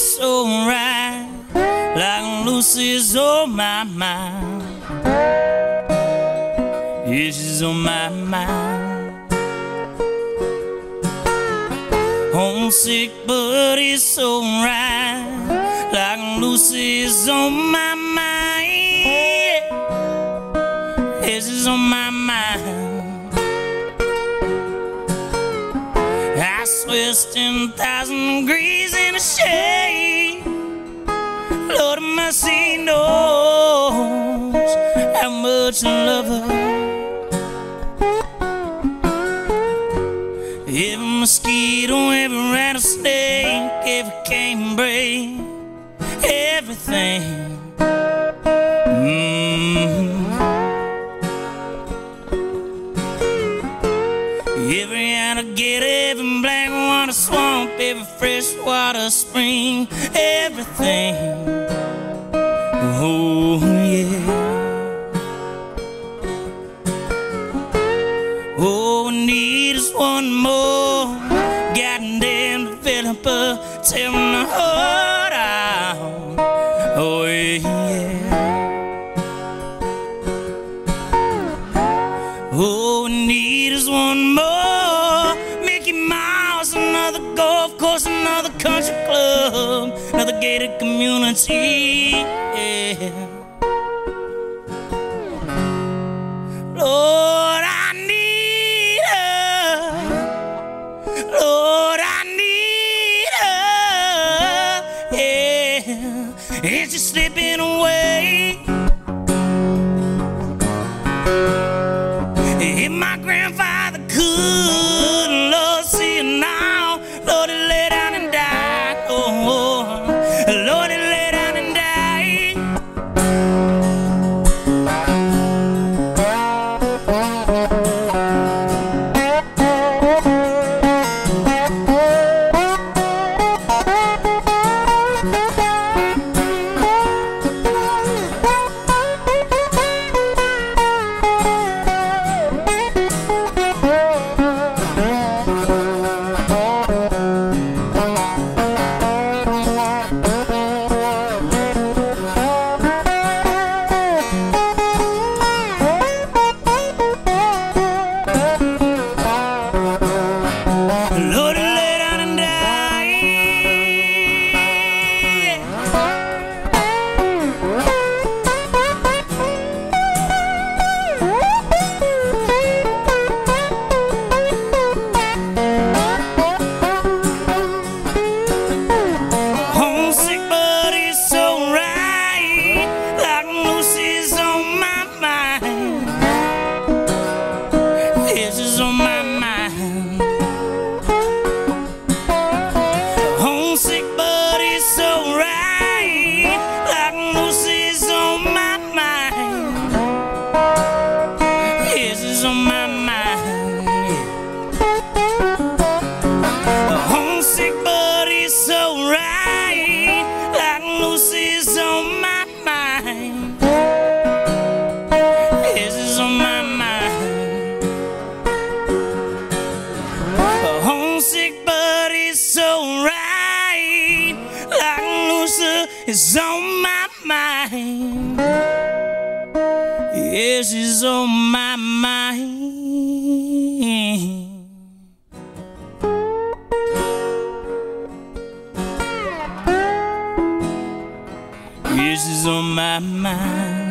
so right, like Lucy's on my mind. Yeah, she's on my mind. Homesick, but it's so right, like Lucy's on my mind. Yeah, she's on my mind. I swear it's 10,000 degrees in the shade. Lord of mercy knows how much I love her. Every mosquito, every rattlesnake, every canebrake, everything. Every alligator, every black water swamp, every freshwater spring, everything. Oh yeah. All we need is one more goddamn developer, tell me to hold on. Oh yeah. All we need is one more Mickey Mouse, another golf course, another country club, another gated community. Yeah. Lord, I need her. Lord, I need her. Yeah, and she's slipping away. If my grandfather could, Lord, see it now. Lord, he lay down and died. Oh, Lord, he lay down and died. It's on my mind. Yes, it's on my mind. Yes, it's on my mind.